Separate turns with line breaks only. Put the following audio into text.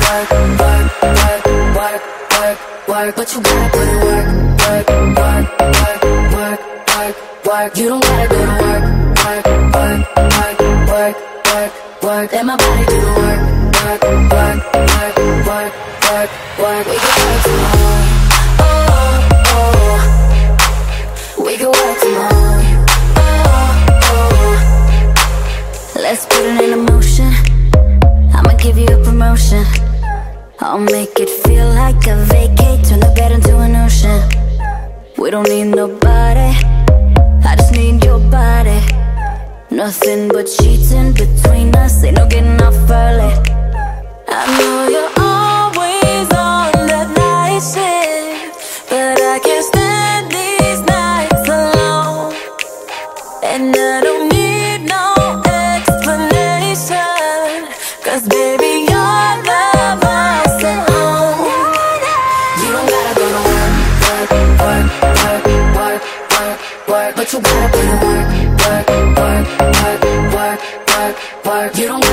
work, work, work, work, work, work. But you gotta put in work, work, work, work, work, work, work. You don't gotta go to work, work, work, work, work, work, work. Let my body do the work, work, work, work, work, work, work. We can work tomorrow, oh, oh. We can work tomorrow, oh, oh. Let's put it in motion. I'ma give you a promotion. I'll make it feel like a vacate. Turn the bed into an ocean. We don't need nobody, I just need your body. Nothing but sheets in between us, ain't no getting off early. I know you're always on that night shift, but I can't stand these nights alone. And I don't need no explanation, 'cause baby your love I sent home. You don't gotta go to work, work, work, work, work, work, work. But you gotta put in work, work, work, work, work, work, work. You don't